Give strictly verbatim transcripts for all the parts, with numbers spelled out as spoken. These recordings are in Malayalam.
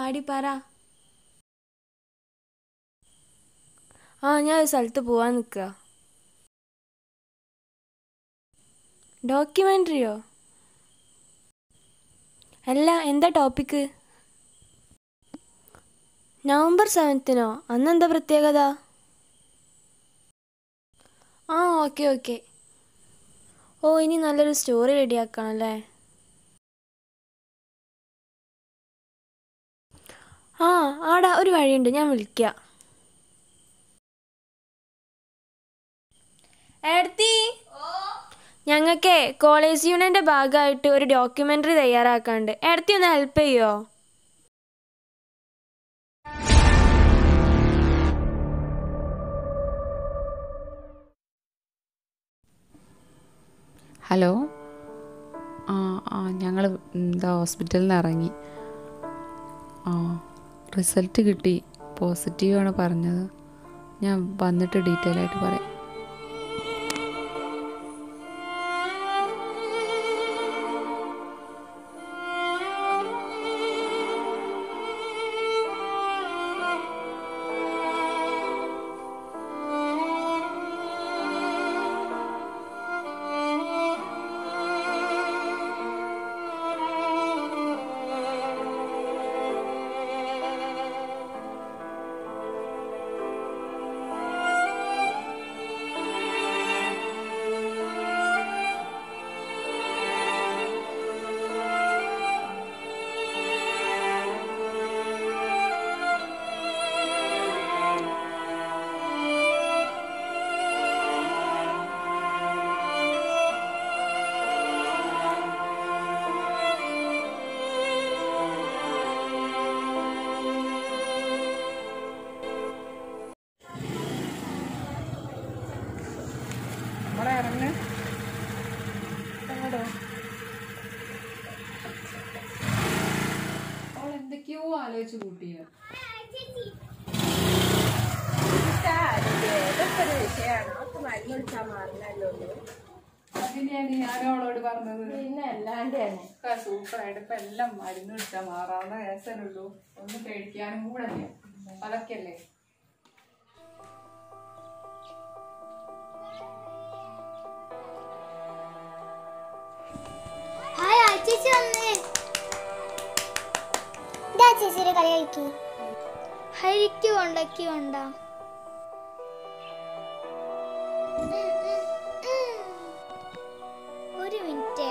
ആടി പറ. ആ ഞാൻ ഒരു സ്ഥലത്ത് പോവാൻ നിൽക്കുക. ഡോക്യുമെൻ്ററിയോ? അല്ല, എന്താ ടോപ്പിക്ക്? നവംബർ സെവൻത്തിനോ? അന്നെന്താ പ്രത്യേകത? ആ ഓക്കെ ഓക്കെ. ഓ ഇനി നല്ലൊരു സ്റ്റോറി റെഡിയാക്കണമല്ലേ? ആ ആടാ, ഒരു വഴിയുണ്ട്, ഞാൻ വിളിക്കാം. ഏടത്തി, ഞങ്ങൾക്ക് കോളേജ് യൂണിയൻ്റെ ഭാഗമായിട്ട് ഒരു ഡോക്യുമെൻ്ററി തയ്യാറാക്കാണ്ട്. ഏടത്തി ഒന്ന് ഹെൽപ്പ് ചെയ്യുമോ? ഹലോ. ആ ആ ഞങ്ങൾ എന്താ ഹോസ്പിറ്റലിൽ നിന്ന് ഇറങ്ങി. ആ റിസൾട്ട് കിട്ടി, പോസിറ്റീവാണ് പറഞ്ഞത്. ഞാൻ വന്നിട്ട് ഡീറ്റെയിൽ ആയിട്ട് പറയാം. എന്തൊക്കെയോ ആലോചിച്ച് കൂട്ടിയ അതിനെയാണ് ഞാനോളോട് പറഞ്ഞത്. പിന്നെ അല്ലാണ്ട് സൂപ്പറായിട്ട് ഇപ്പൊ എല്ലാം മരുന്ന് കുടിച്ചാൽ മാറാവുന്ന കേസല്ലുള്ളൂ. ഒന്നും പേടിക്കാനും കൂടെ അല്ല. അതൊക്കെയല്ലേ ചേച്ചിയുടെ കളി കളിക്ക്. ഹരിക്ക് കൊണ്ടക്ക് കൊണ്ട ഒരു മിനിറ്റ്.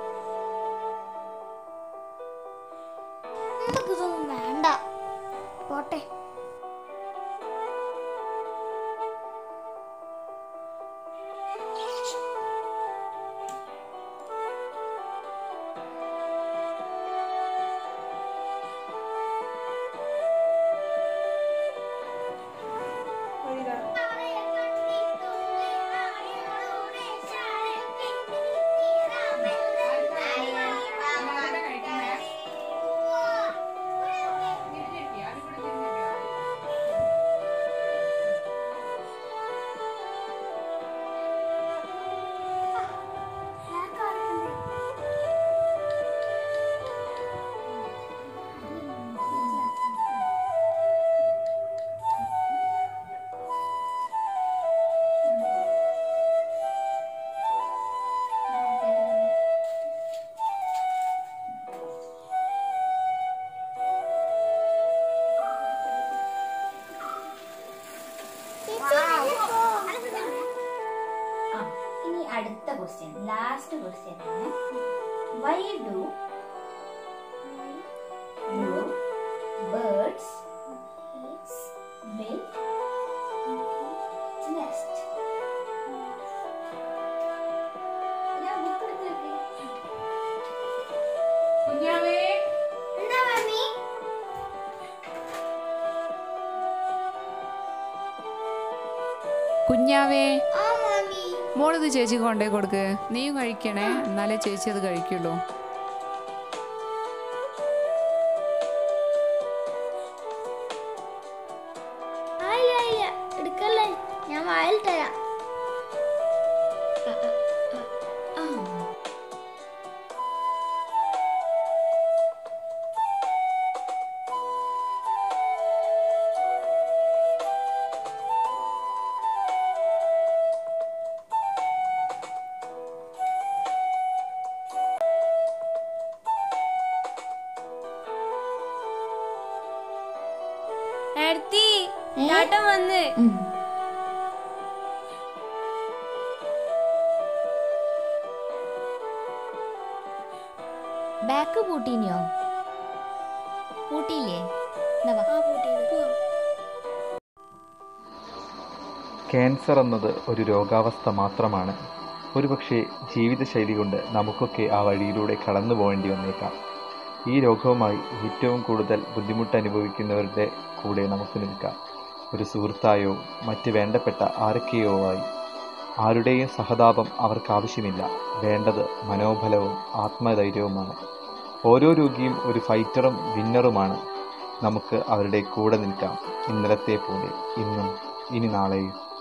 നമുക്കിതൊന്നും വേണ്ട, പോട്ടെ. ഇനി അടുത്ത ക്വസ്റ്റ്യൻ, ലാസ്റ്റ് ക്വസ്റ്റ്യൻ ആണ്. Why do do birds build nest? ഞാൻ ബുക്ക് എടുത്ത് കുഞ്ഞാവേ. എന്താ മമ്മി? കുഞ്ഞാവേ, ആ മമ്മി. മോളിത് ചേച്ചിക്ക് കൊണ്ടേ കൊടുക്ക്. നീയും കഴിക്കണേ, എന്നാലേ ചേച്ചി അത് കഴിക്കുള്ളൂ. എടുക്കല്ലേ, ഞാൻ വായിൽ തരാം. ചേട്ടൻ വന്ന്. ബാക്ക് പൂട്ടീനിയോ? പൂട്ടിയില്ലേ? ക്യാൻസർ എന്നത് ഒരു രോഗാവസ്ഥ മാത്രമാണ്. ഒരുപക്ഷെ ജീവിതശൈലി കൊണ്ട് നമുക്കൊക്കെ ആ വഴിയിലൂടെ കടന്നു പോകേണ്ടി വന്നേക്കാം. ഈ രോഗവുമായി ഏറ്റവും കൂടുതൽ ബുദ്ധിമുട്ട് അനുഭവിക്കുന്നവരുടെ കൂടെ നമുക്ക് നിൽക്കാം. ഒരു സുഹൃത്തായോ മറ്റ് വേണ്ടപ്പെട്ട ആരൊക്കെയോ ആയി. ആരുടെയും സഹതാപം അവർക്ക് ആവശ്യമില്ല. വേണ്ടത് മനോബലവും ആത്മധൈര്യവുമാണ്. ഓരോ രോഗിയും ഒരു ഫൈറ്ററും വിന്നറുമാണ്. നമുക്ക് അവരുടെ കൂടെ നിൽക്കാം. ഇന്നലത്തെ പോലെ ഇന്നും ഇനി നാളെയും.